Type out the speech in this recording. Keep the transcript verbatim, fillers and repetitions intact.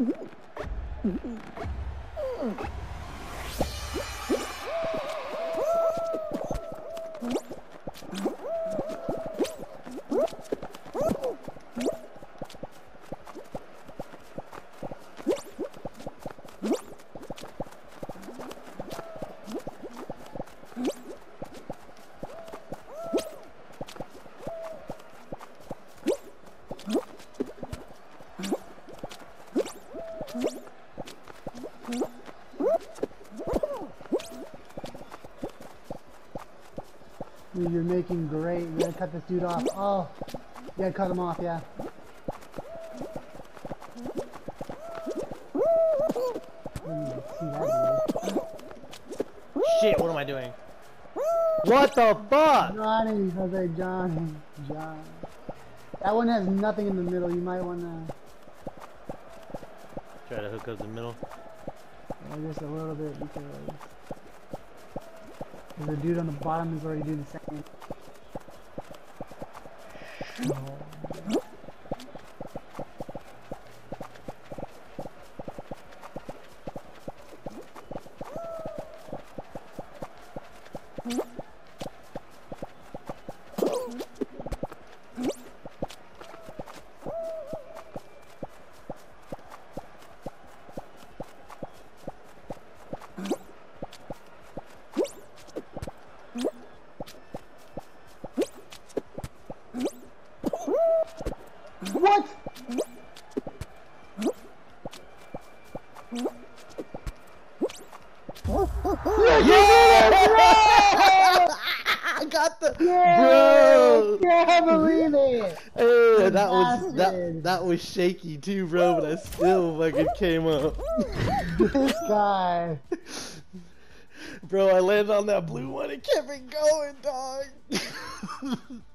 Dude, you're making great. We're gonna cut this dude off. Oh, yeah, cut him off, yeah. See that dude. Shit, what am I doing? What the fuck? Johnny, I was like Johnny, John. That one has nothing in the middle. You might wanna Try to hook up the middle. yeah, just a little bit because the dude on the bottom is already doing the same. Oh. What? Yeah! I got the Yeah! bro. Can't believe it. Hey, that was that Bastard. that was shaky too, bro. But I still fucking came up. This guy. Bro, I landed on that blue one and kept it going, dog.